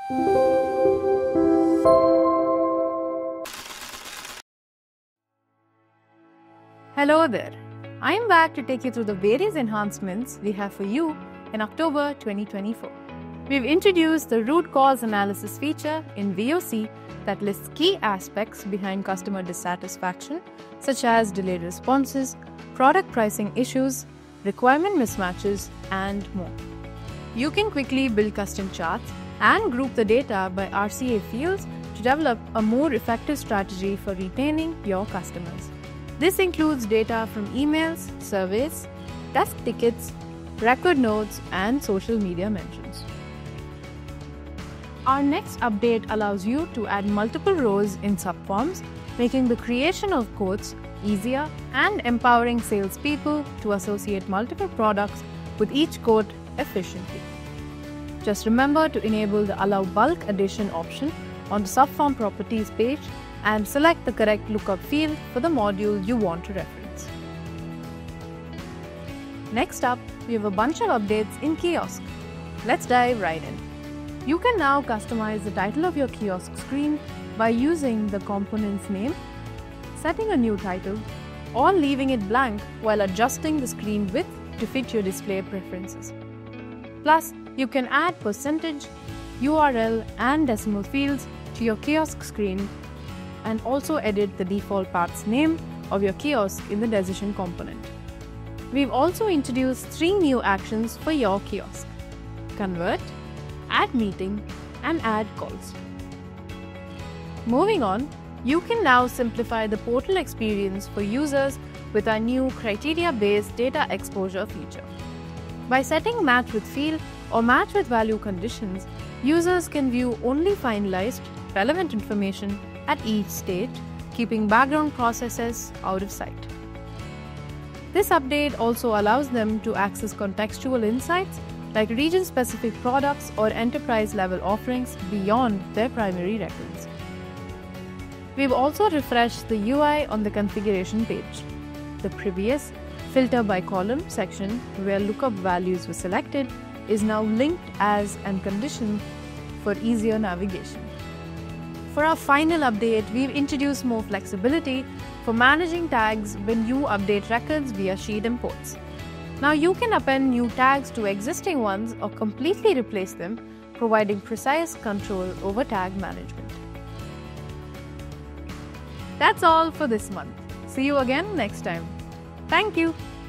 Hello there. I am back to take you through the various enhancements we have for you in October 2024. We've introduced the root cause analysis feature in VOC that lists key aspects behind customer dissatisfaction, such as delayed responses, product pricing issues, requirement mismatches, and more. You can quickly build custom charts and group the data by RCA fields to develop a more effective strategy for retaining your customers. This includes data from emails, surveys, desk tickets, record notes, and social media mentions. Our next update allows you to add multiple rows in subforms, making the creation of quotes easier and empowering salespeople to associate multiple products with each quote efficiently. Just remember to enable the Allow Bulk Addition option on the subform properties page and select the correct lookup field for the module you want to reference. Next up, we have a bunch of updates in Kiosk. Let's dive right in. You can now customize the title of your Kiosk screen by using the component's name, setting a new title, or leaving it blank while adjusting the screen width to fit your display preferences. Plus, you can add percentage, URL, and decimal fields to your Kiosk screen and also edit the default path's name of your kiosk in the decision component. We've also introduced 3 new actions for your kiosk: Convert, Add Meeting, and Add Calls. Moving on, you can now simplify the portal experience for users with our new criteria-based data exposure feature. By setting Match with Field or Match with Value conditions, users can view only finalized, relevant information at each stage, keeping background processes out of sight. This update also allows them to access contextual insights like region-specific products or enterprise-level offerings beyond their primary records. We've also refreshed the UI on the configuration page. The previous Filter by Column section, where lookup values were selected, is now linked as and conditioned for easier navigation. For our final update, we've introduced more flexibility for managing tags when you update records via sheet imports. Now you can append new tags to existing ones or completely replace them, providing precise control over tag management. That's all for this month. See you again next time. Thank you.